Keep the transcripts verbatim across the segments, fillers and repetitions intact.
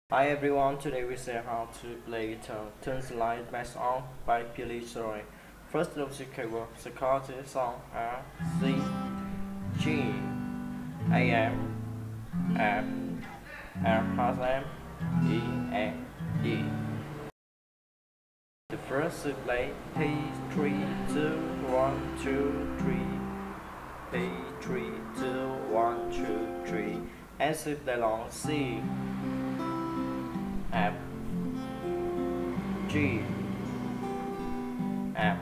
Hi everyone, today we say how to play guitar. Turn the light back on by Billy Story. First note the keyboard, the chords song are C, G, A M, F, F, M, E, and D. The first to play P three two one two three, P three two one two three, and to play along C, F, G, F,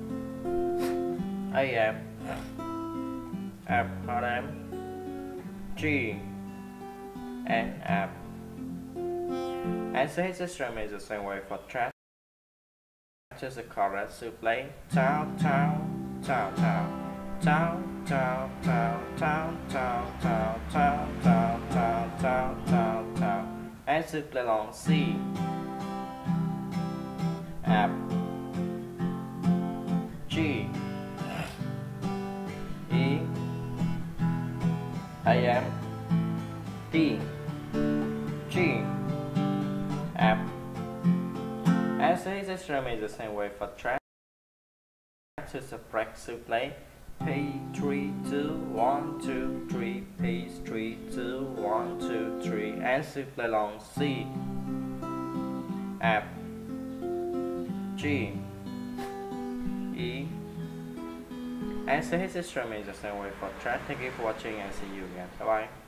A M, F, M, G, and F. And so his strum is the same way for track. Just the chorus to play tao tao tao tao tao tao tao tao tao tao tao tao tao tao tao tao, and to play along C, F, G, E, A M, D, G, F. As his strum is the same way for track. To the break to play P three two one two three, P three two one two three, and to play along C, F, G, E, and so his strum is the same way for track. Thank you for watching and see you again. Bye bye.